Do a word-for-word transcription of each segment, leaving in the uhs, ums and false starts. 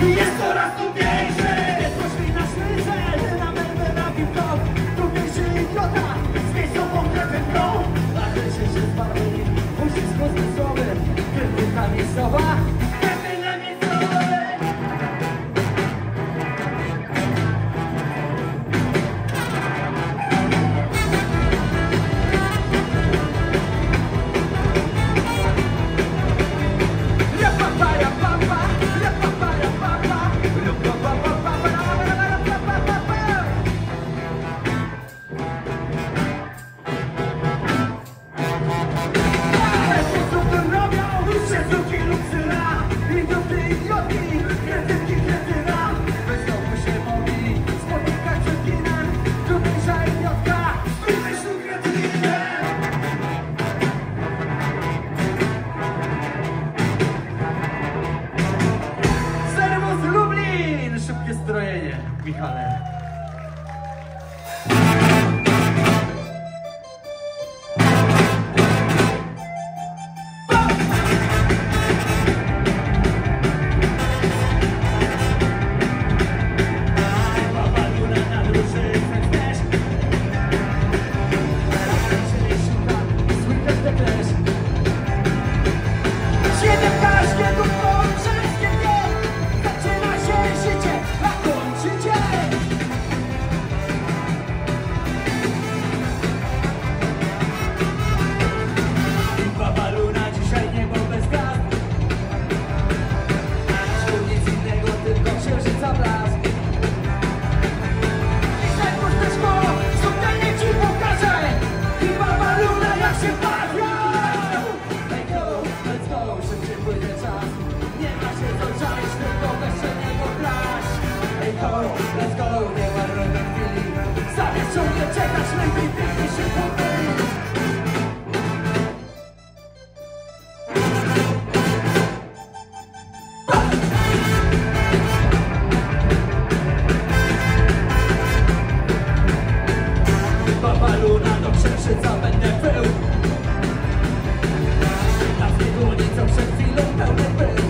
jest coraz trudniejszy. Poszli na szlyce, na merwę, na piwko. Trudniejszy idiota, z miejscową grę brą. A ty się się zbawi, uścisk zmysłowy. Krytyka miejscowa, krytyka miejscowy. Szybkie strojenie, Michale. Let's go, nie ma żadnej chwili. Zamiast ciągle czekać, lepiej pięknie się pomylić. Baba Luna do Przemszyca będę był. Na tej dłoni, co przed chwilą pełny był.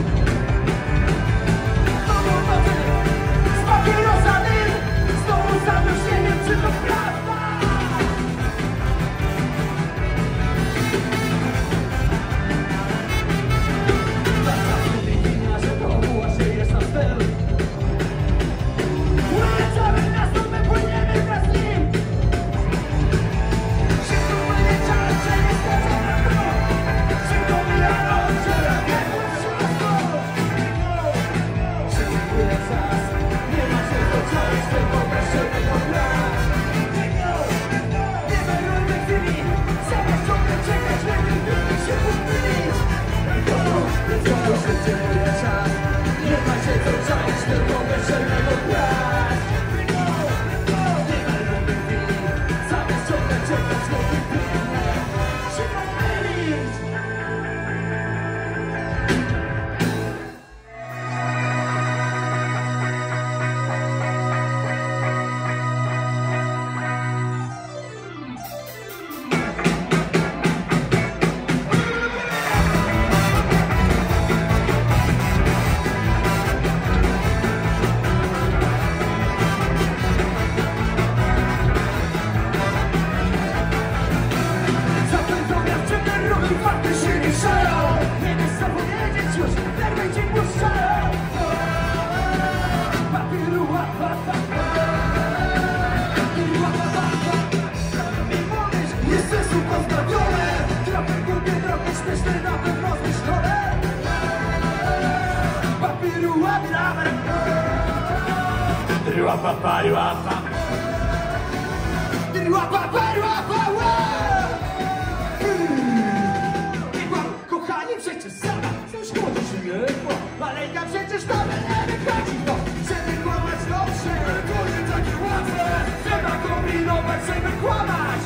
Kochani, przecież sama coś chodzi, Malejka przecież tam nie wychodzi, to żeby kłamać dobrze, to nie takie łatwe, trzeba kombinować, żeby kłamać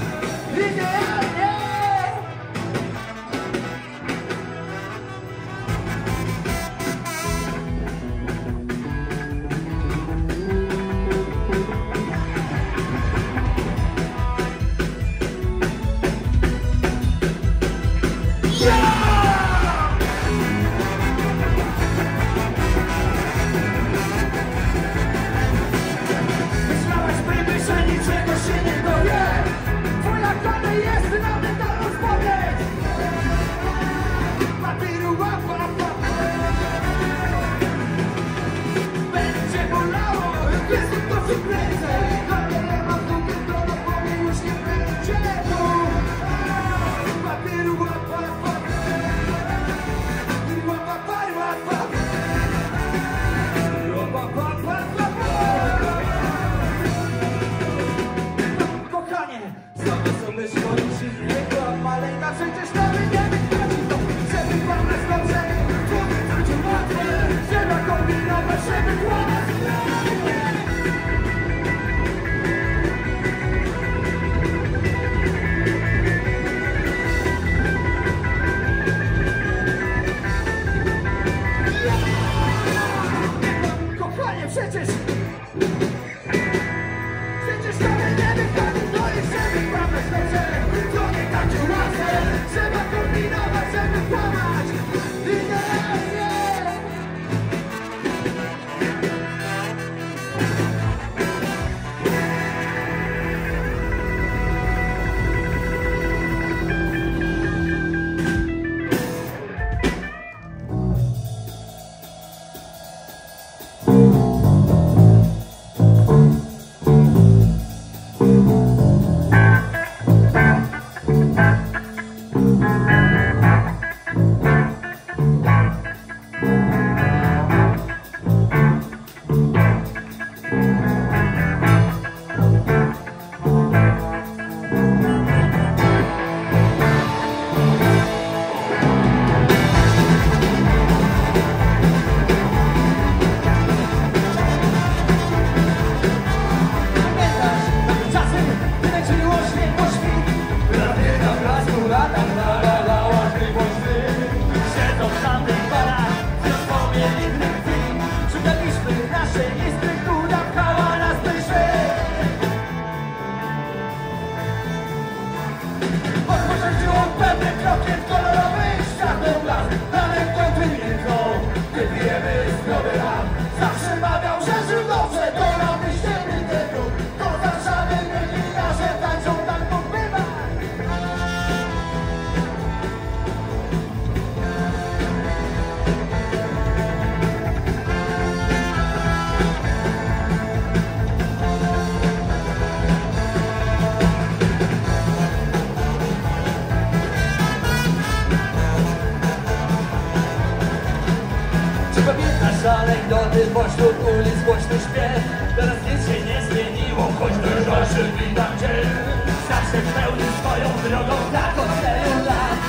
idealnie. robić dobrze, to nie takie łatwe. Trzeba kombinować, żeby kłamać idealnie. Anegdoty pośród ulic, głośny śpiew. Teraz nic się nie zmieniło, choć dużo szyb witam cię. Zawsze pełni swoją drogą, tak od tylu lat.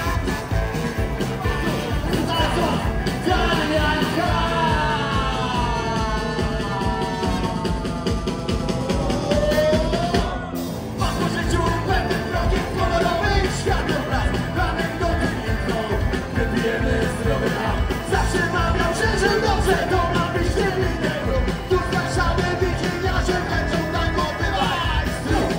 Masz po życiu pewnym krokiem kolorowych światłobraz. Anegdoty nikną, wypijemy zdrowy nam. Zawsze mawiał, że żył dobrze, to ma być dzielny tego. Tu w Warszawie widzenia się chęcią, tak odbywaj zdrów.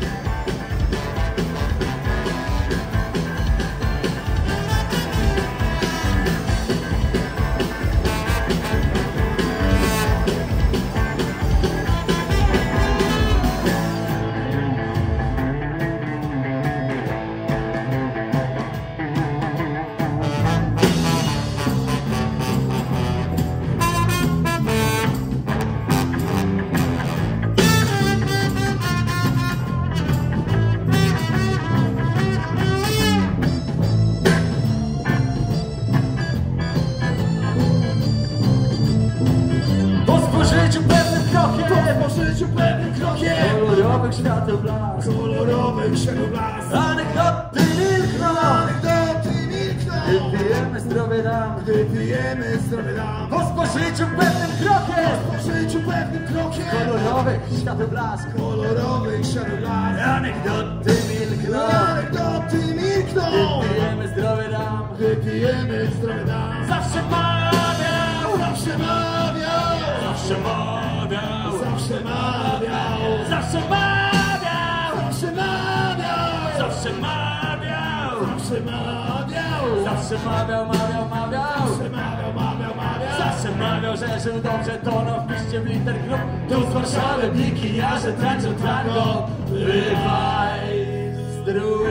Kolorowych świateł blask, kolorowych świateł blask. Anegdoty milkną, anegdoty milkną. Gdy pijemy zdrowie nam, gdy pijemy zdrowie nam. Po spożyciu pewnym krokiem, po spożyciu pewnym krokiem. Kolorowych świateł blask, kolorowych świateł blask. Anegdoty milkną, anegdoty milkną. Gdy pijemy zdrowie nam, gdy pijemy zdrowie nam. Zawsze mawiał, zawsze mawiał, zawsze mawiał, zawsze mawiał, zawsze mawiał, zawsze mawiał, zawsze mawiał, zawsze mawiał, zawsze mawiał, mawiał, mawiał, zawsze mawiał, mawiał, mawiał, zawsze mawiał, że żył dobrze, tonął w piście w liter klub. Tu z Warszawy bikiniarze tańczą tango. Bywaj zdrów.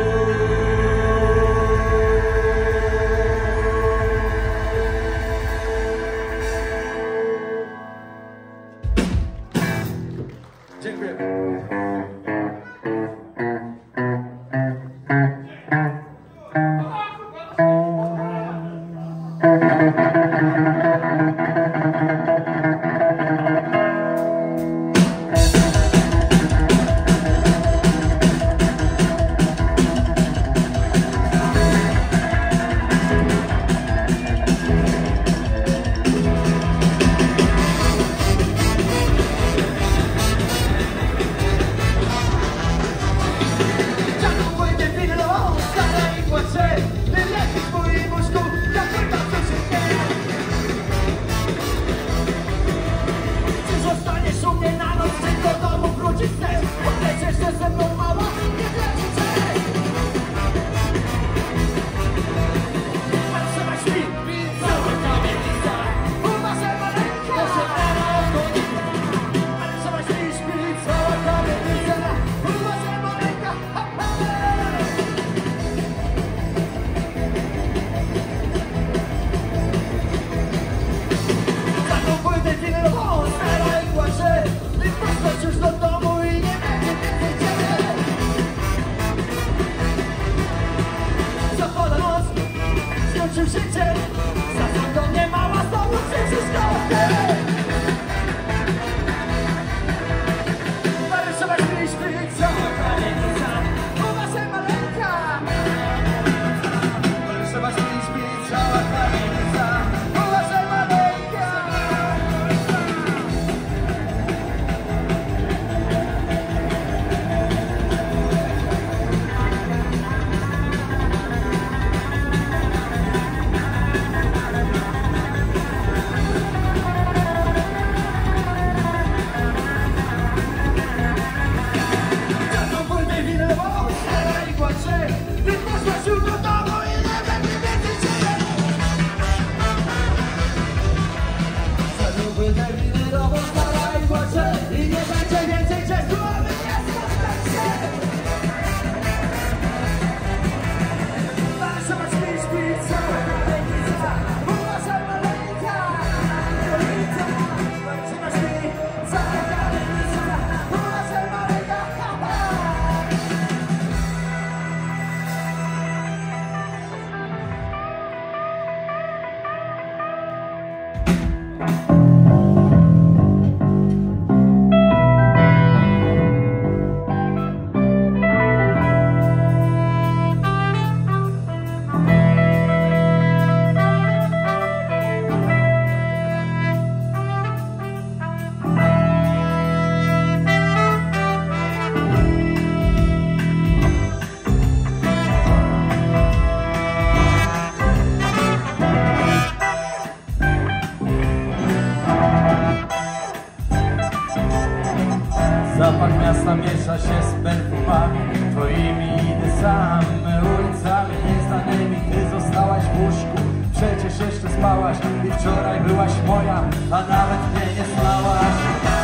Dziękuję. Warszawa śpi, cała kamienica, uważaj maleńka. Warszawa śpi, cała kamienica, uważaj maleńka. Zapach miasta miesza się z perfumami twoimi, idę sam ulicami nieznanymi. Ty zostałaś w łóżku, przecież jeszcze spałaś i wczoraj byłaś moja, a nawet mnie nie znałaś.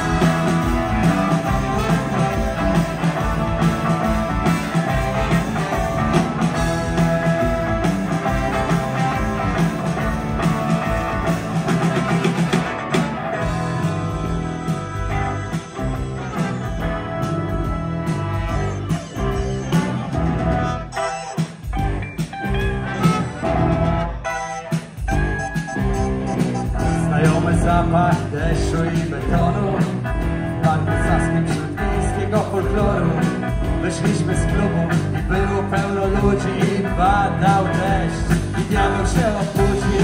Zapach deszczu i betonu, Parku Saskim wśród miejskiego folkloru. Wyszliśmy z klubu i było pełno ludzi, i padał deszcz i diabeł się obudził.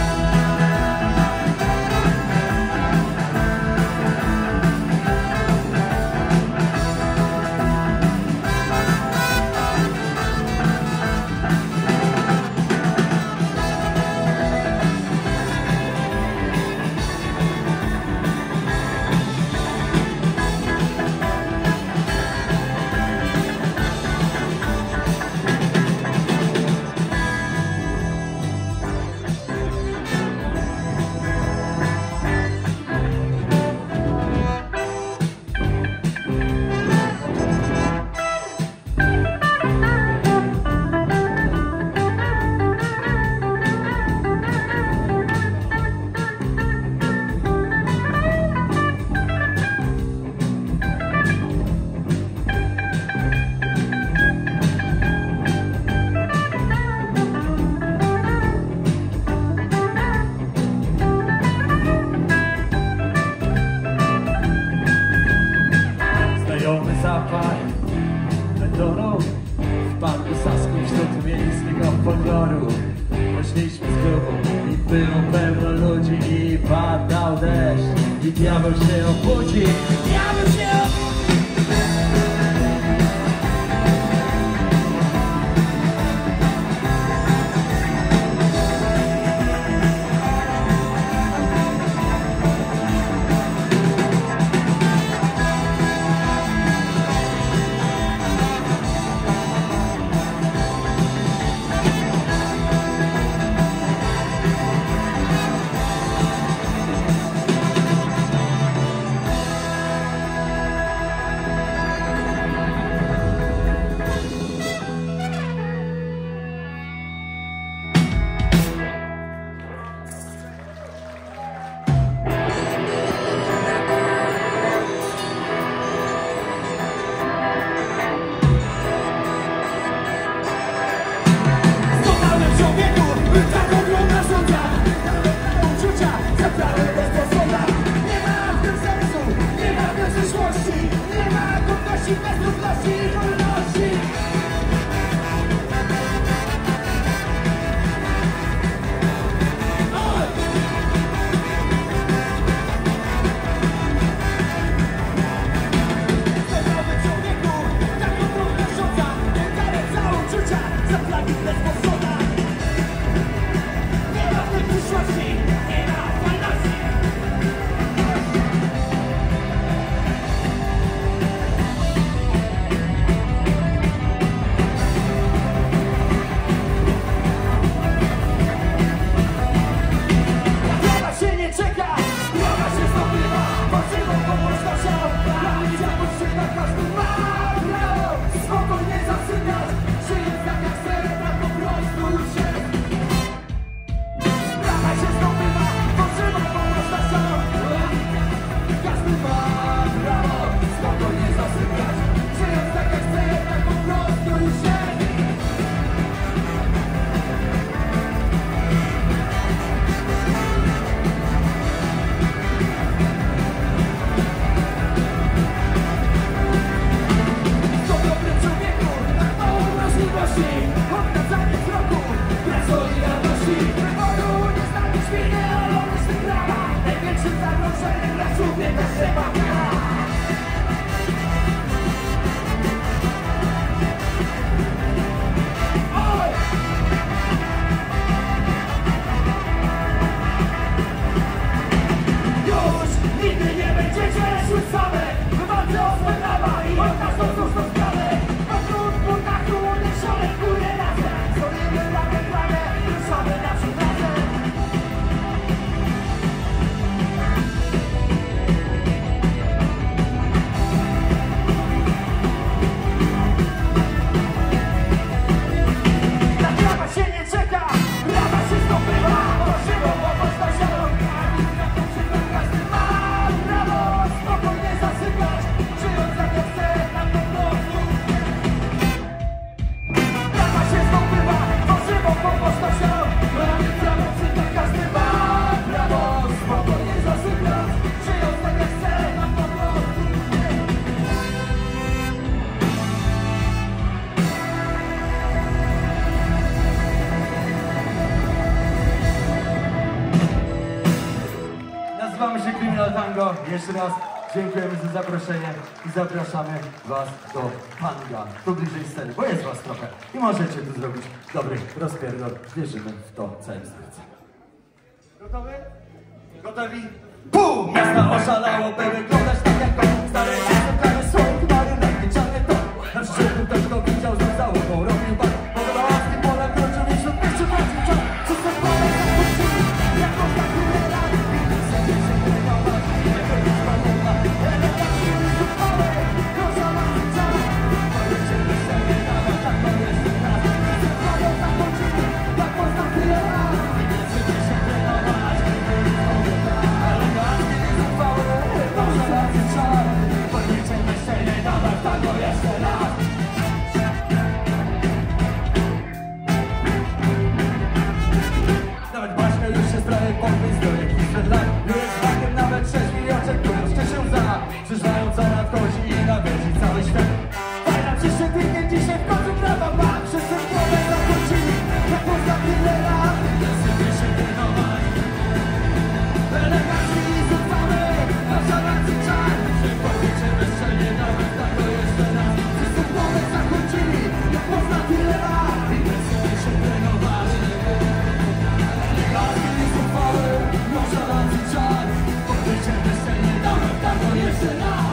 Zapach betonu w Parku Saskim wśród miejskiego folkloru. Poszliśmy z klubu i było pełno ludzi, i padał deszcz i diabeł się obudzi. Diabeł się obudzi. że dla człowieka trzeba grać. Oj! Już nigdy nie będziecie szły same. Wywalcie o swoje prawa i od nas to słuszną sprawę. Wokół butaku uniesione góry razem. Stoimy na wyprawie, ruszamy naprzód razem. Na prawa się nie czeka, prawa się zdobywa. To żywo, bo postawiają. Każdy ma prawo spokojnie zasypiać, żyjąc jak ja chcę, na po prostu. Prawa się zdobywa, to żywo, bo postawiają. Mamy prawo przyznać, każdy ma prawo spokojnie zasypiać, żyjąc jak ja chcę, na po prostu. Nazywamy się Criminal Tango. Jeszcze raz dziękujemy za zaproszenie i zapraszamy was do Tanga, tu bliżej sceny, bo jest was trochę i możecie tu zrobić dobry rozpierdol. Wierzymy w to całym sercem. Gotowy? Gotowi? Bum! Miasta oszalało, by wyglądać tak jak to. Stare miasto, prawie są chmary, nadliczane to. Na szczytu ktoś go widział, z załogą robił bar. Podobałowski pola kroczył i wśród mieściu tracił czas. Co chcesz podać na kurczyni, jak można tyle lat. Sobie się trenować, nie będziesz pamięta. Elegancki i zuchwały, proszę was czas. Powiedzcie, że się nie dawa, tak to jest raz. Zachwają na kurczyni, jak można tyle lat. Sobie się trenować, nie będziesz pamięta. Elegancki i zuchwały, proszę was czas. Powiedzcie, że się nie dawa, tak to jeszcze raz. Nawet Baśka już się sprawie podpis do jakichś lat. Jest takiem nawet trzeźwi oczekują, że się za. Przyznają co nadchodzi i nawiedzi cały świat. Fajna przyszedł weekend, dzisiaj w końcu prawa ma. Wszyscy w głowę zakończyli, jak można tyle lat. Chcemy się trenować. Elegancki i zuchwały, a żalacy czar. Że powiecie bezczelnie nawet tak to jeszcze raz. Wszyscy w głowę zakończyli, jak można tyle lat. Chcemy się trenować. Elegancki i zuchwały, a żalacy czar. Powiecie bezczelnie nawet tak to jeszcze raz.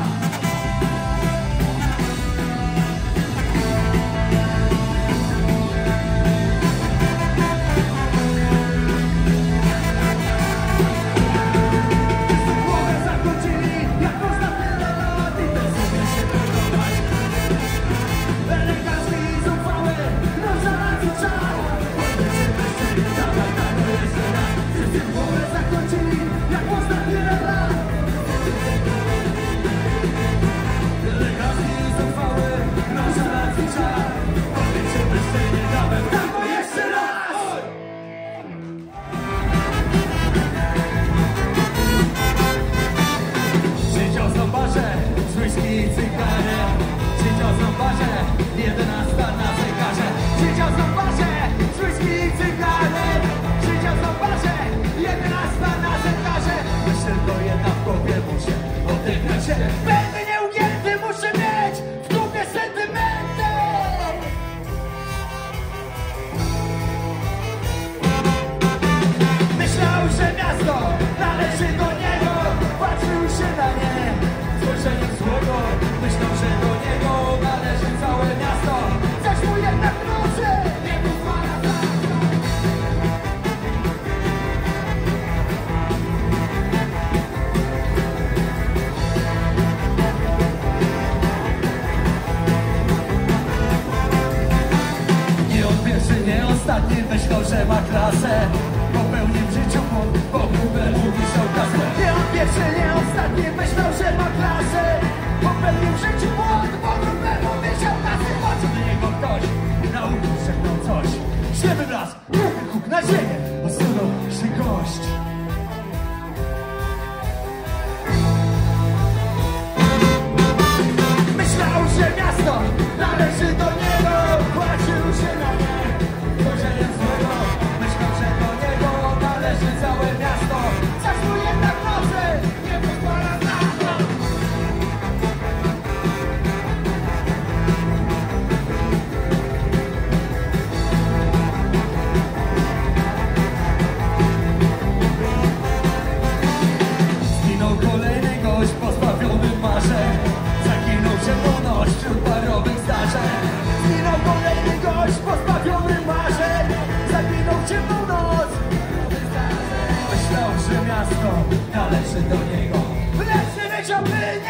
Głowę zakończyli, jak można tyle lat. I bez sobie się trenować. Elegancki i zuchwały, no żalacy czar. Powiecie bezczelnie nawet tak to jeszcze raz. Wszyscy głowę zakończyli, jak można tyle lat. Elegancki i zuchwały, no żalacy czar. Powiecie bezczelnie nawet tak to jeszcze raz. Siedział w barze, z whisky i cygarem. Siedział w barze, jedenasta na zegarze. Siedział w barze, z whisky i cygarem. Siedział w barze, jedenasta na zegarze. Myślę, to jedna w głowie muszę odegrać się. Będę nieugięty, muszę mieć w dupie sentymenty. Myślał, że miasto należy do niego. Patrzył się na nie spojrzeniem złego. Myślał, że do niego należy całe miasto. Zaś mu jednak nocy nie pozwala zasnąć. Nie on pierwszy, nie ostatni myślał, że ma klasę. Popełnił w życiu błąd, bo Google upisał kasę. Nie on pierwszy, nie ostatni myślał, że ma klasę. Popełnił w życiu błąd, bo Google upisał kasę. Patrzył do niego ktoś, nauczył szepnął coś. Ślepy blask, huk na ziemię, odsunął się gość. Myślał, że miasto należy do niego. Płacił się na nie spojrzeniem złego. Myślał, że do niego należy całe miasto. Zaś mu jednak nocy nie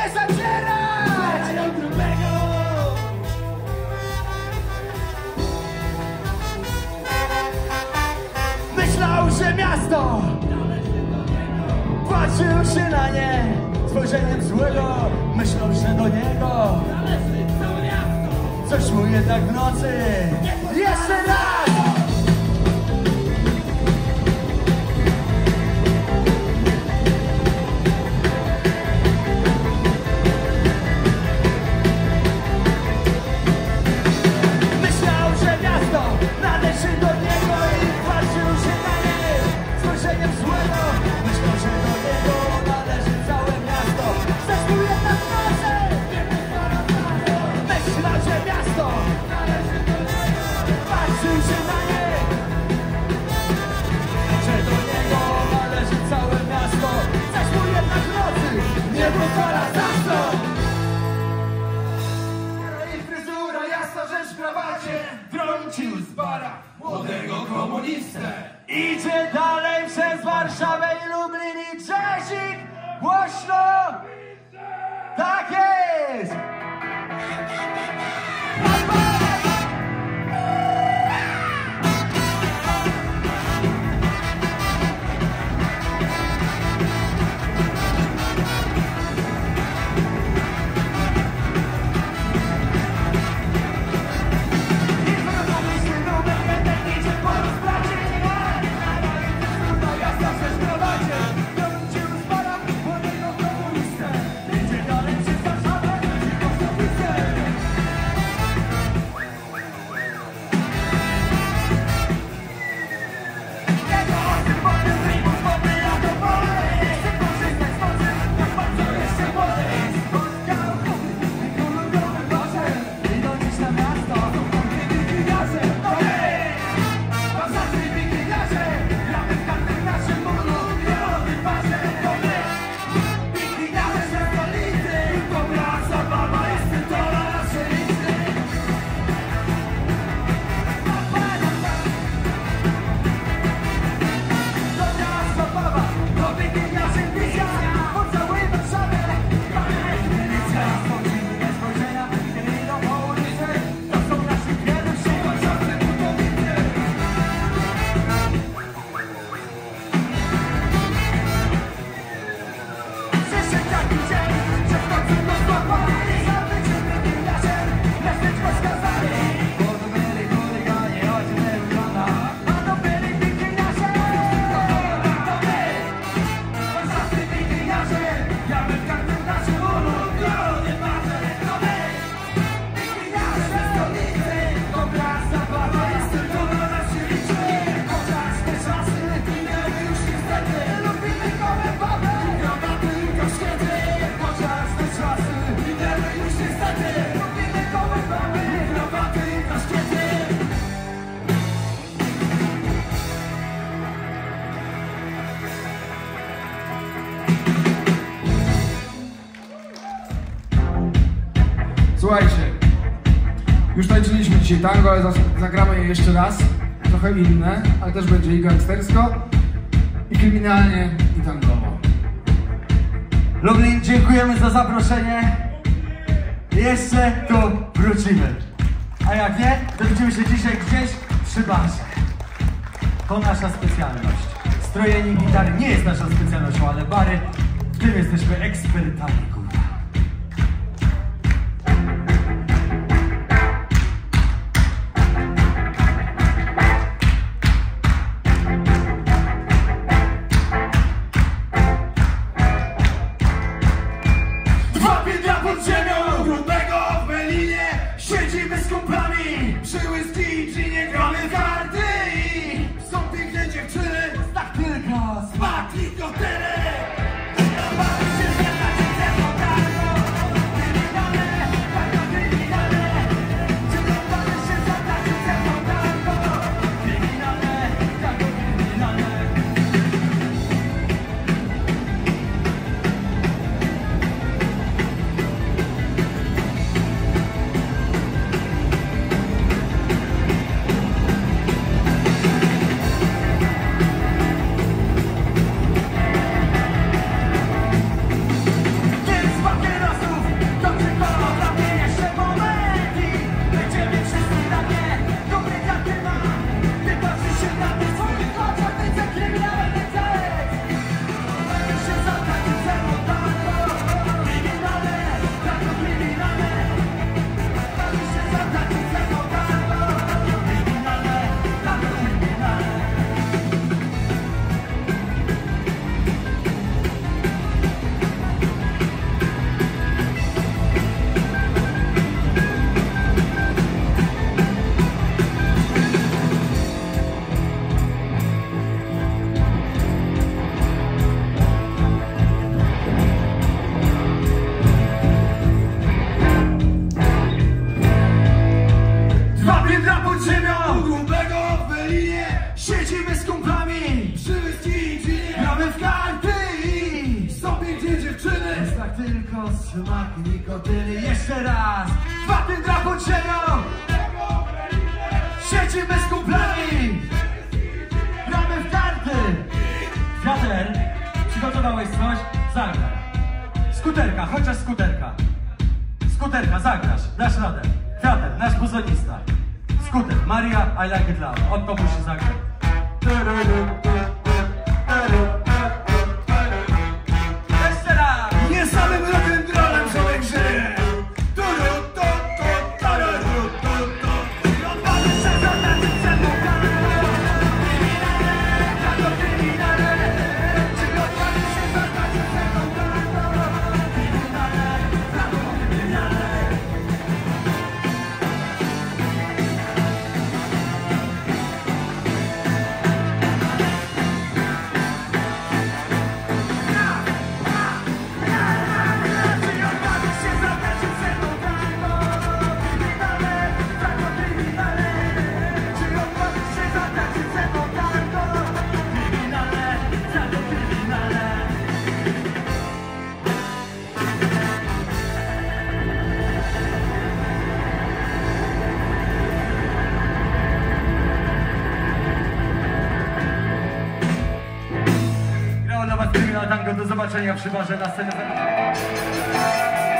nie zacierać! Myślał, że miasto patrzył się na nie spojrzeniem złego. Myślał, że do niego coś mu jednak w nocy. Jeszcze raz! Myślał, że miasto należy do niego i patrzył się na nie spojrzeniem złego. Myślał, że do niego należy całe miasto. Chcesz mu jednak w nocy. Myślał, że miasto należy do niego. Patrzył się na nie, że do niego należy całe miasto. Chcesz mu jednak w nocy. Nie pozwala za to. I fryzura, jasna rzecz w krawacie, trącił z bara młodego komunistę. Idzie dalej przez Warszawę i Lublin i Czesik. Głośno! Tak jest! Słuchajcie, już tańczyliśmy dzisiaj tango, ale zagramy je jeszcze raz. Trochę inne, ale też będzie i gangstersko, i kryminalnie, i tangowo. Lublin, dziękujemy za zaproszenie. Jeszcze tu wrócimy. A jak nie, to widzimy się dzisiaj gdzieś przy barze. To nasza specjalność. Strojenie gitary nie jest naszą specjalnością, ale bary, w tym jesteśmy ekspertami, kurwa. Dwa piętra pod ziemią, grudnego w Berlinie, siedzimy z kumplami przy whisky, czy nie gramy w karty. Są piękne dziewczyny, tak tylko smak i kotele. Bawi się ze mną, czy ze mną, tak. tylko smak nikotyny. Jeszcze raz, faty dla poczego. Siedzimy z kumplami, gramy w karty. Fiater, przygotowałeś coś? Zagraj. Skuterka, chociaż skuterka. Skuterka, zagrasz, dasz radę. Fiater, nasz buzonista. Skuter, Maria, I like it loud. On to musi zagrać. Jeszcze raz! Nie samym rock'n'rollem człowiek żyje. Do zobaczenia przy barze na scenę.